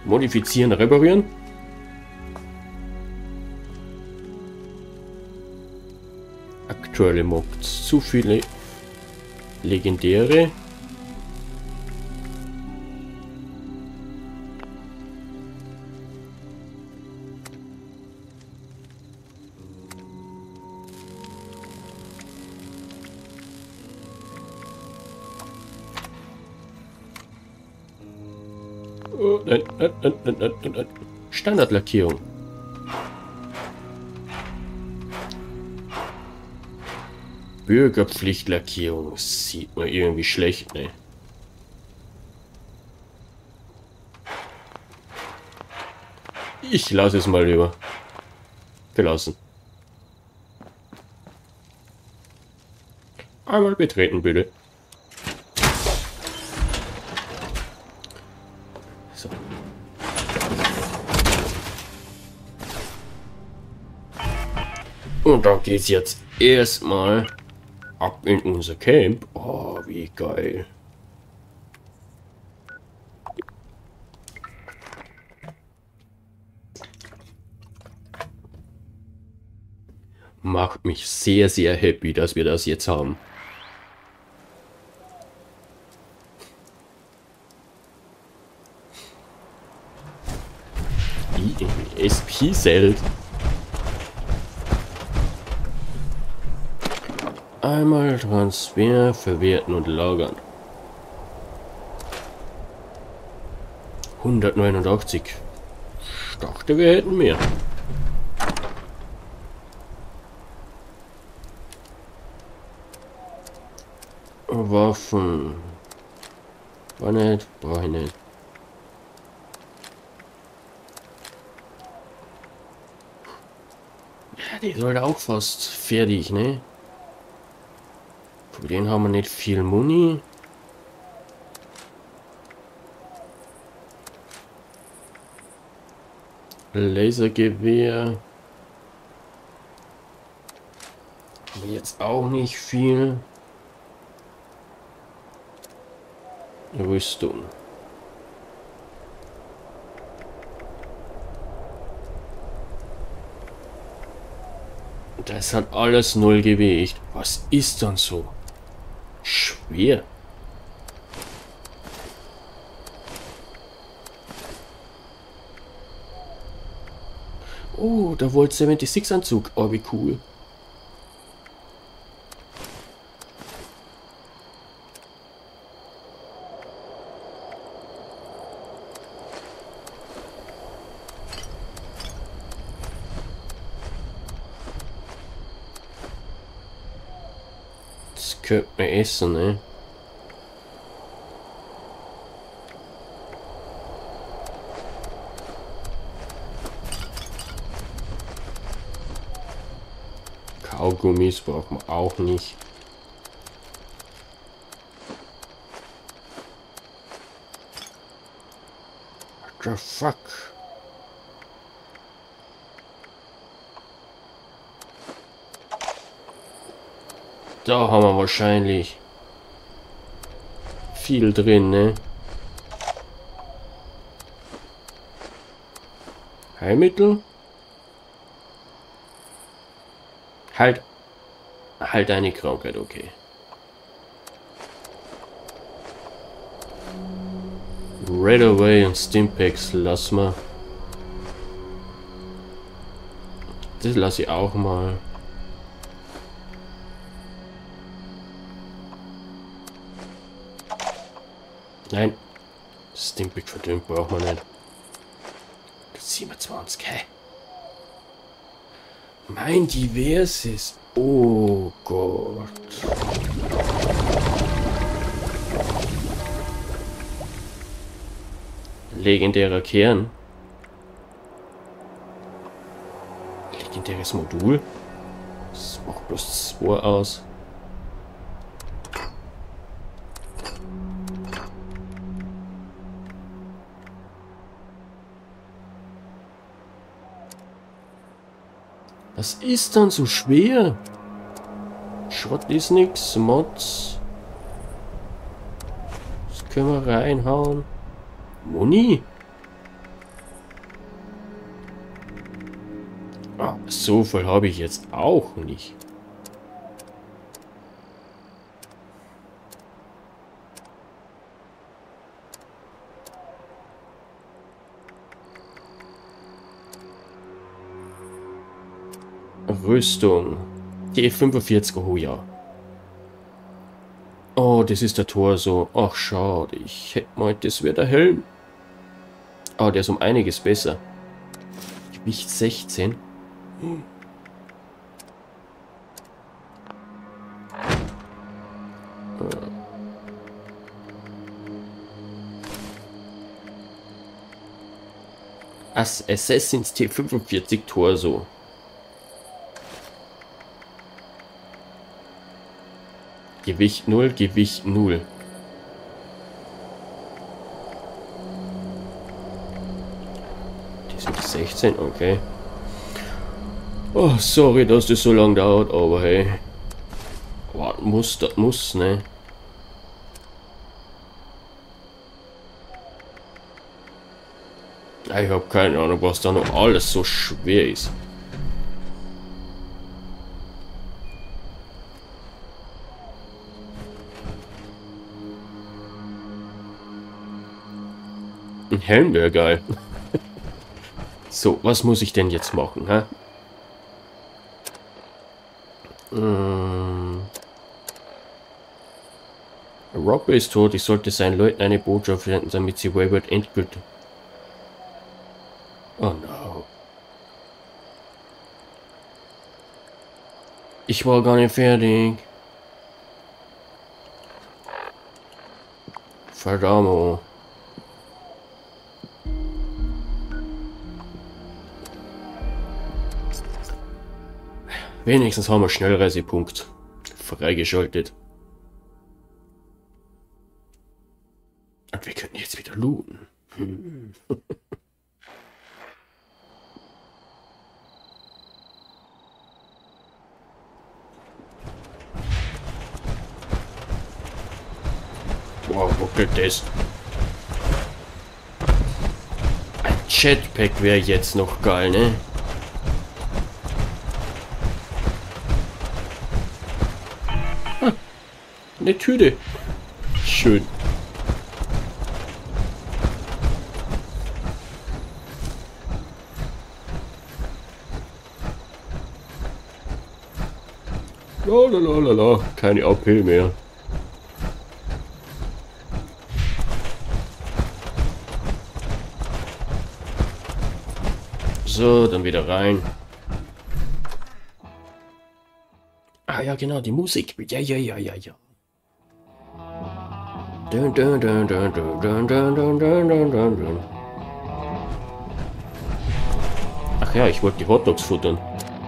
Modifizieren, reparieren. Aktuelle Mobs. Zu viele legendäre. Oh, nein. Standardlackierung. Bürgerpflichtlackierung. Sieht man irgendwie schlecht, ne? Ich lasse es mal lieber. Gelassen. Einmal betreten, bitte. So. Und dann geht's jetzt erstmal ab in unser Camp. Oh, wie geil. Macht mich sehr, sehr happy, dass wir das jetzt haben. Wie in SP-Zelt. Einmal Transfer, verwerten und lagern. 189. Ich dachte, wir hätten mehr. Waffen. War nicht, brauche ich nicht. Ja, die sollte auch fast fertig, ne? Für den haben wir nicht viel Muni. Lasergewehr. Haben wir jetzt auch nicht viel. Rüstung. Das hat alles null Gewicht. Was ist dann so schwer? Oh, da wollte 76 Anzug. Oh, wie cool. Das könnte man essen, ne? Kaugummis braucht man auch nicht. What the fuck? Da haben wir wahrscheinlich viel drin, ne? Heilmittel? Halt eine Krankheit, okay. Red Away und Stimpaks lassen wir. Das lasse ich auch mal. Nein. Stimpack verdünnt braucht man nicht. 27, hä? Mein diverses. Oh Gott. Legendärer Kern. Legendäres Modul. Das macht bloß 2 aus. Was ist dann so schwer? Schrott ist nix, Mods. Das können wir reinhauen. Muni? Ah, so viel habe ich jetzt auch nicht. Rüstung. Die F45, oh ja. Oh, das ist der Torso. Ach, schade. Ich hätte mal, das wäre der Helm. Ah, der ist um einiges besser. Gewicht 16. Assassin's T45 Torso. Gewicht 0, Gewicht 0. Die sind 16, okay. Oh, sorry, dass das so lange dauert, aber hey. Warten muss, das muss, ne? Ich habe keine Ahnung, was da noch alles so schwer ist. Ein Helm wäre geil. So, was muss ich denn jetzt machen, hä? Rob ist tot, ich sollte seinen Leuten eine Botschaft senden, damit sie Wayward endgültig... Oh no. Ich war gar nicht fertig. Verdammt. Wenigstens haben wir Schnellreisepunkt freigeschaltet. Und wir können jetzt wieder looten. Wow, ruckelt das. Ein Jetpack wäre jetzt noch geil, ne? Ah, eine Tüte. Schön. Lalalala, keine AP mehr. So, dann wieder rein. Ah ja, genau, die Musik. Ja, ja, ja, ja, ja. Dun, dun, dun, dun, dun, dun, dun, dun, dun, dun, dun. Ach ja, ich wollte die Hotdogs futtern.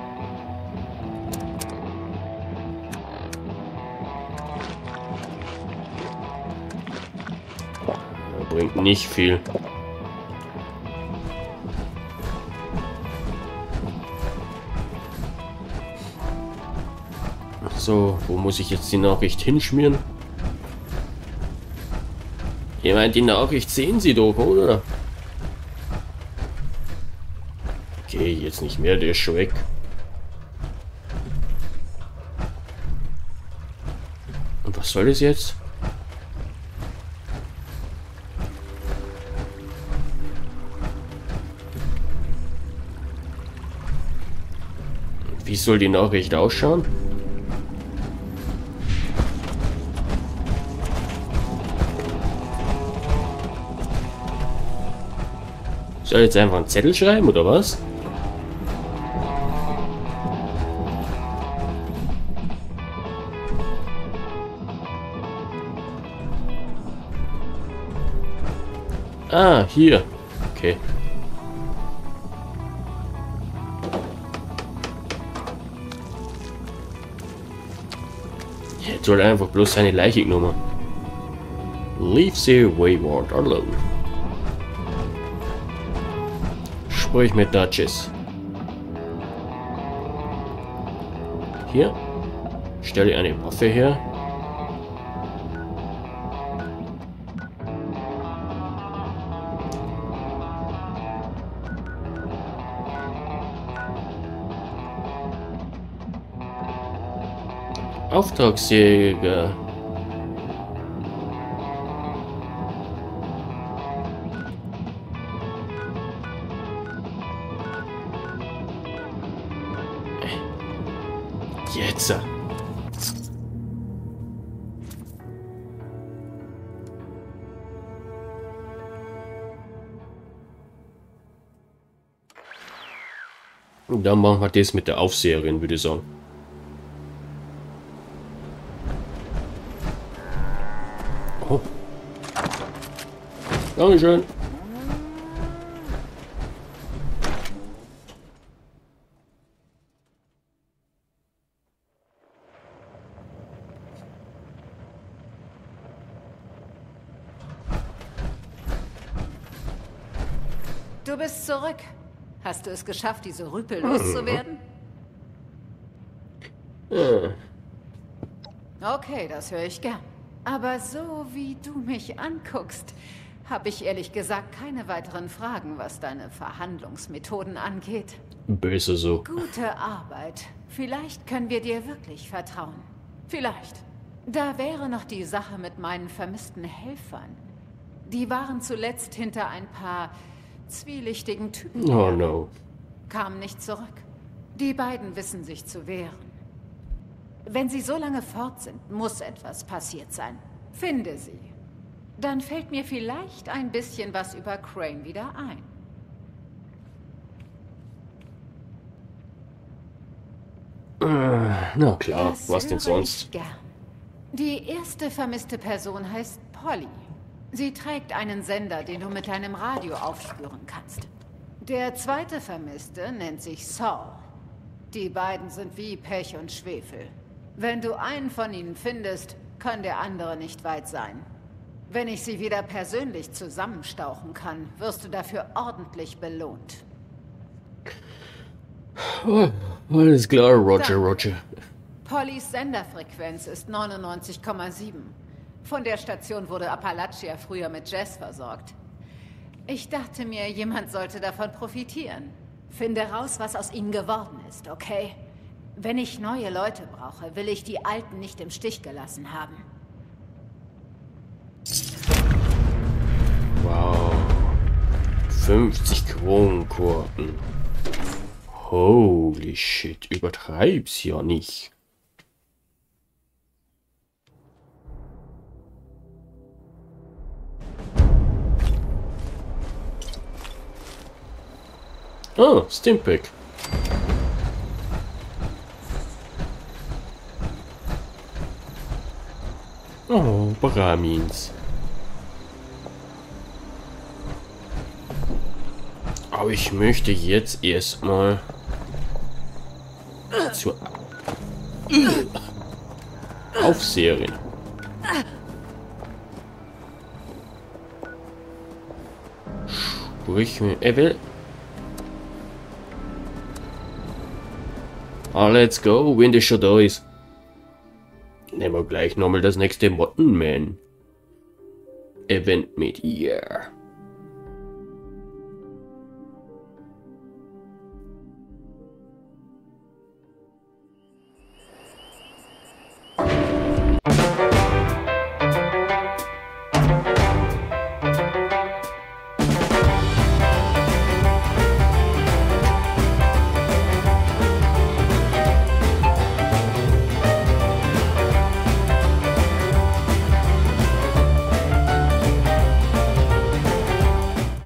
Bringt nicht viel. So, wo muss ich jetzt die Nachricht hinschmieren? Ich meine, die Nachricht sehen Sie doch, oder? Okay, jetzt nicht mehr, der ist schon weg. Und was soll das jetzt? Wie soll die Nachricht ausschauen? Soll ich jetzt einfach einen Zettel schreiben, oder was? Ah, hier. Okay. Jetzt soll er einfach bloß seine Leiche genommen. Leave the wayward alone. Sprich mit Duchess. Hier. Stelle eine Waffe her. Auftragsjäger. Jetzt. Und dann machen wir das mit der Aufseherin, würde ich sagen. Oh. Dankeschön. Du bist zurück. Hast du es geschafft, diese Rüpel loszuwerden? Okay, das höre ich gern. Aber so wie du mich anguckst, habe ich ehrlich gesagt keine weiteren Fragen, was deine Verhandlungsmethoden angeht. Böse so. Gute Arbeit. Vielleicht können wir dir wirklich vertrauen. Vielleicht. Da wäre noch die Sache mit meinen vermissten Helfern. Die waren zuletzt hinter ein paar zwielichtigen Typen. Oh no. Kamen nicht zurück. Die beiden wissen sich zu wehren. Wenn sie so lange fort sind, muss etwas passiert sein. Finde sie. Dann fällt mir vielleicht ein bisschen was über Crane wieder ein. Na klar, Das was denn höre sonst? ich gern. Die erste vermisste Person heißt Polly. Sie trägt einen Sender, den du mit deinem Radio aufspüren kannst. Der zweite Vermisste nennt sich Saul. Die beiden sind wie Pech und Schwefel. Wenn du einen von ihnen findest, kann der andere nicht weit sein. Wenn ich sie wieder persönlich zusammenstauchen kann, wirst du dafür ordentlich belohnt. Oh, alles klar, Roger, Roger. Pollys Senderfrequenz ist 99,7. Von der Station wurde Appalachia früher mit Jazz versorgt. Ich dachte mir, jemand sollte davon profitieren. Finde raus, was aus ihnen geworden ist, okay? Wenn ich neue Leute brauche, will ich die Alten nicht im Stich gelassen haben. Wow. 50 Kronkorken. Holy shit, übertreib's ja nicht. Ah, Stimpack. Oh, Bramins. Aber ich möchte jetzt erstmal zur Aufseherin. Sprich mir. Er will. Ah, let's go, wenn das schon da ist. Nehmen wir gleich nochmal das nächste Mottenman Event mit ihr.